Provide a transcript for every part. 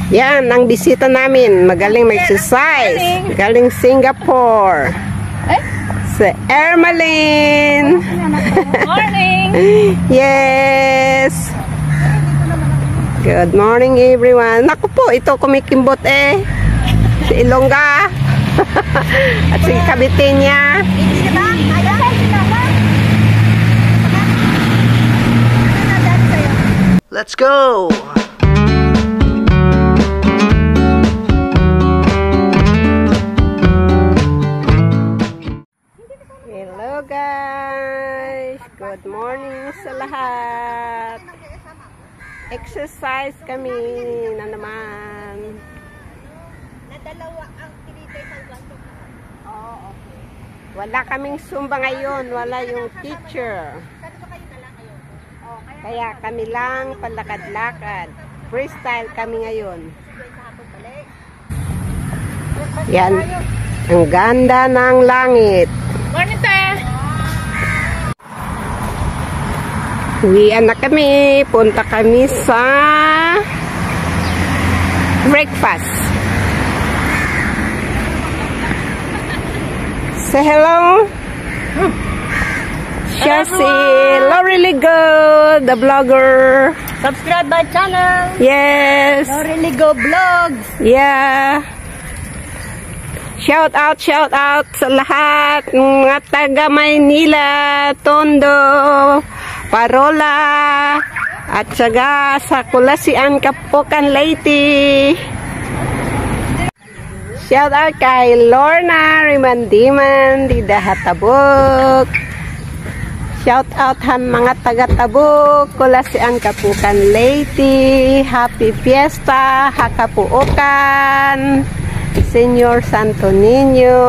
Yan, ang bisita namin. Magaling mag-exercise. Galing Singapore. Si Ermalyn. Morning! Yes! Good morning, everyone. Naku po, ito kumikimbot eh. Si Ilongga. At si Kabite niya. Let's go! Hello guys! Good morning sa lahat! Exercise kami na naman. Nadalawa ang tinitay ng ganto. Oo, okay. Wala kaming Zumba ngayon. Wala yung teacher. Sabi ko kayo na lang kayo. Kaya kami lang palakad-lakad. Freestyle kami ngayon. Yan. Ang ganda ng langit. Morning, te! Uwian na kami. Punta kami sa breakfast. Say hello. Siya si Lorely Go, the vlogger. Subscribe my channel. Yes. Lorely Go Vlogs. Yeah. Shout out sa lahat ng mga taga Maynila, Tondo, Parola, at saka sa Kulasian, Kapukan, Leyte. Shout out kay Lorna Rimandiman, di Dahatabuk. Shout out sa mga taga-Tabuk, Kulasian, Kapukan, Leyte. Happy Fiesta, Hakapuukan. Señor Santo Niño.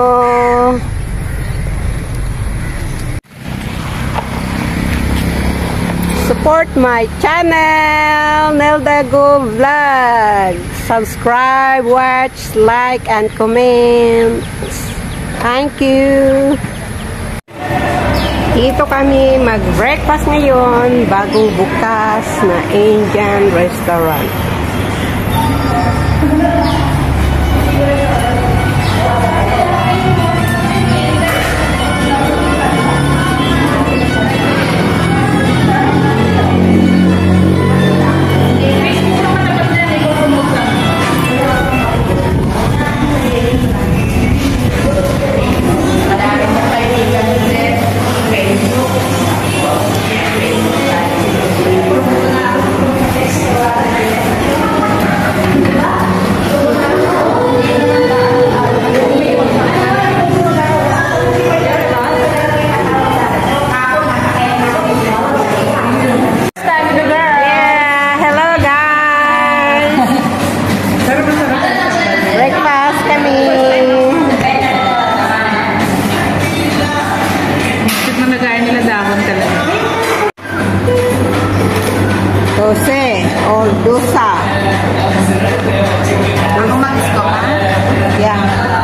Support my channel, Nelda Go Vlog. Subscribe, watch, like, and comment. Thank you. Dito kami mag-breakfast ngayon, bagong bukas na Indian restaurant. Jose or dosa. Ako mag-isko ka? Yeah.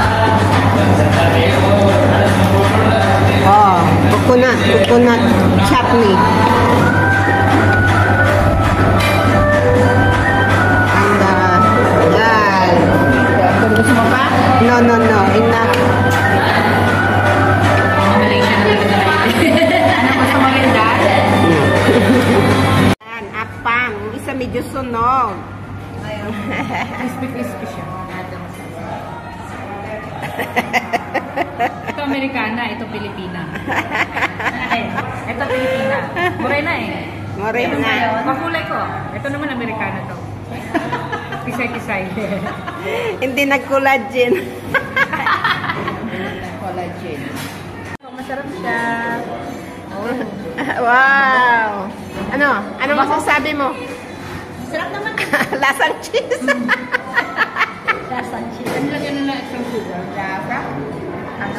Oh, coconut chutney. And yeah. Gusto mo pa? No, enough. Ano gusto mo rin dahil? Apam, isa medyo sunog. Crispy siya. Ito Amerikana, ito Pilipina. Ito Pilipina. Morena eh. Morena. Makulay ko. Ito naman Amerikana to. Kisay-kisay. Hindi nag-collagen. Collagen. Masarap siya. Oh. Wow. Ano masasabi mo? Sarap naman. Lasang cheese. Lasang cheese. Ano lagyan na isang sugar? Lasa? Ano?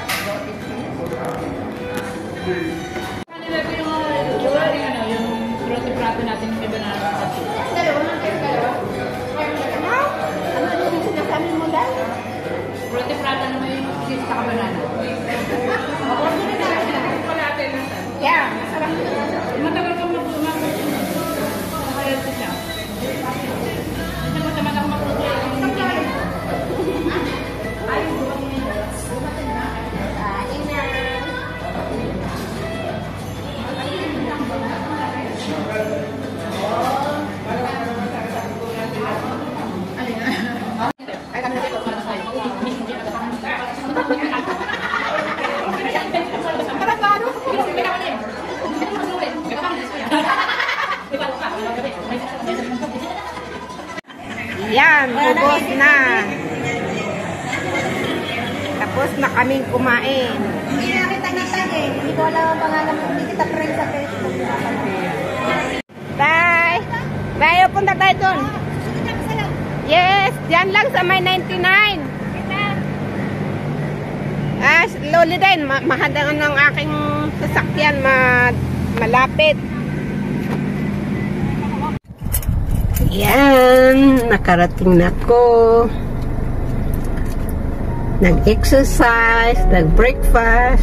Kanila ko yung roti prato natin yung banana sa cheese. Ano yung sinasabi mo dahil? Roti prato naman yung cheese sa banana. Yeah, masarap. Matagal ka mag-umak. Nakayal ko siya. Ito mo, tamad ako mag Yan, ubos na. Tapos na kaming kumain. Hindi na kita natag eh. Hindi ko alam ang pangalan mo. Hindi kita friend sa Facebook. Bye! Bye, punta tayo dun. Yes, dyan lang sa may 99. Slowly din. Mahadaan ng aking sasakyan. Malapit. Yan, nakarating na ko. Nag-exercise, nag-breakfast,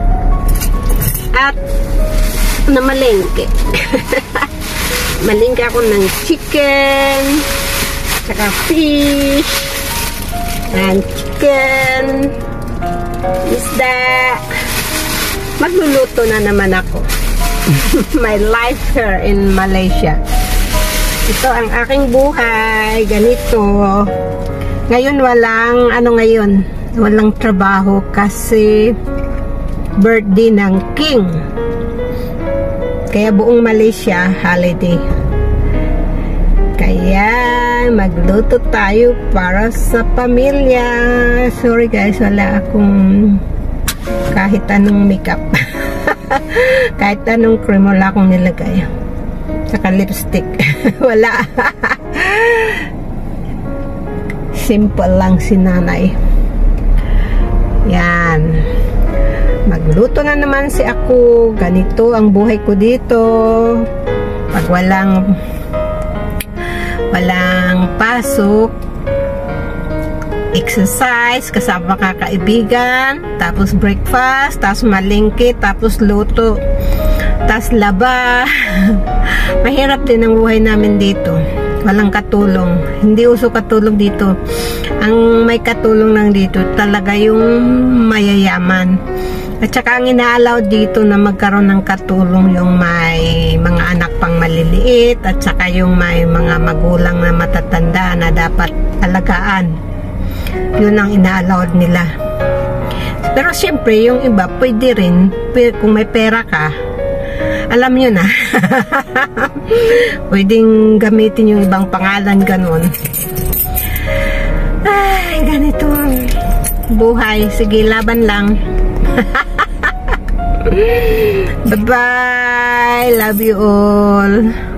at namalengke. Malengke ako ng chicken, saka fish, and chicken, isda. Magluluto na naman ako. My life here in Malaysia. Ito ang aking buhay. Ganito. Ngayon walang trabaho kasi birthday ng King. Kaya buong Malaysia holiday. Kaya magluto tayo para sa pamilya. Sorry guys, wala akong kahit anong makeup. Kahit anong cream wala akong nilagay. Saka lipstick. Wala. Simple lang si nanay. Yan. Magluto na naman si ako. Ganito ang buhay ko dito. Pag walang pasok, exercise, kasama kakaibigan, tapos breakfast, tapos malingki, tapos luto, tapos laba. Mahirap din ang buhay namin dito. Walang katulong. Hindi uso katulong dito. Ang may katulong lang dito talaga yung mayayaman. At saka ang ina-allow dito na magkaroon ng katulong yung may mga anak pang maliliit at saka yung may mga magulang na matatanda na dapat alagaan. Yun ang ina-allow nila. Pero siyempre yung iba pwede rin kung may pera ka. Alam nyo na. Pwedeng gamitin yung ibang pangalan, ganun. Ay, ganito ang buhay. Sige, laban lang. Bye-bye. Love you all.